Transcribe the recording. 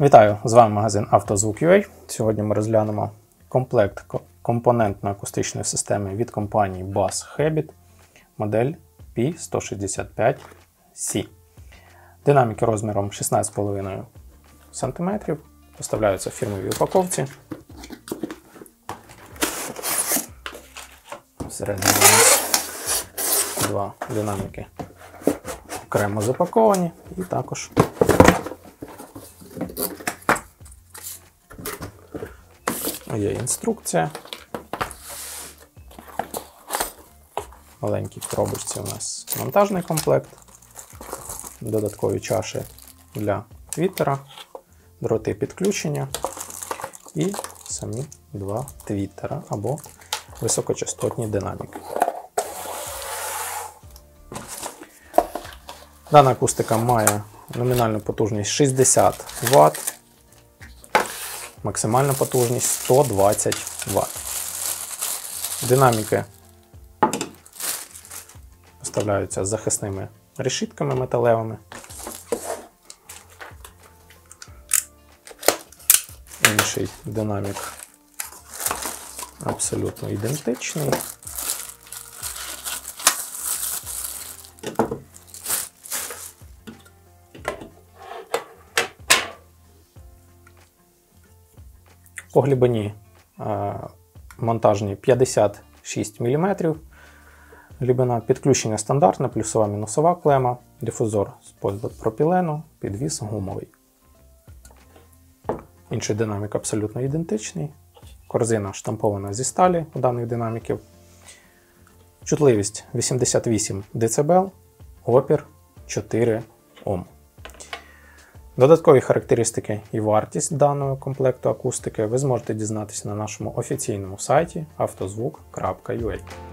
Вітаю! З вами магазин «Автозвук.UA». Сьогодні ми розглянемо комплект компонентно-акустичної системи від компанії Bass Habit, модель P165C. Динаміки розміром 16,5 см, поставляються в фірмовій упаковці. Всередині у нас два динаміки окремо запаковані і також є інструкція. В маленькій коробочці у нас монтажний комплект, додаткові чаші для твіттера, дроти підключення і самі два твіттера або високочастотні динаміки. Дана акустика має номінальну потужність 60 Вт, максимальна потужність 120 Вт. Динаміки поставляються з захисними решітками металевими. Інший динамік абсолютно ідентичний. По глибині монтажні 56 мм, глибина підключення стандартна, плюсова мінусова клема, дифузор з поліпропілену, підвіс гумовий. Інший динамік абсолютно ідентичний, корзина штампована зі сталі у даних динаміків, чутливість 88 дБ, опір 4 Ом. Додаткові характеристики і вартість даного комплекту акустики ви зможете дізнатися на нашому офіційному сайті автозвук.ua.